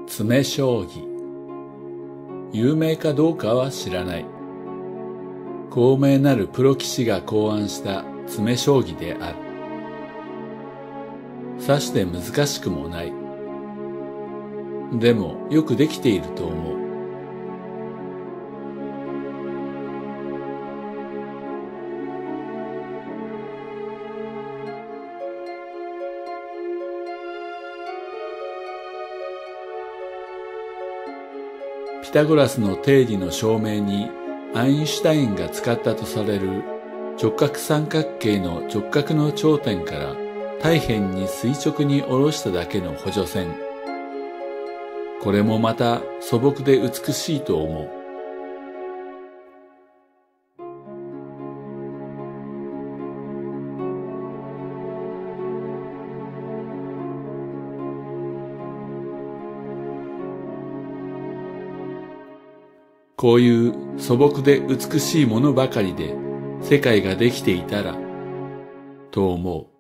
詰将棋。有名かどうかは知らない。高名なるプロ棋士が考案した詰将棋である。さして難しくもない。でもよくできていると思う。ピタゴラスの定理の証明にアインシュタインが使ったとされる直角三角形の直角の頂点から対辺に垂直に下ろしただけの補助線。これもまた素朴で美しいと思う。こういう素朴で美しいものばかりで世界ができていたらと思う。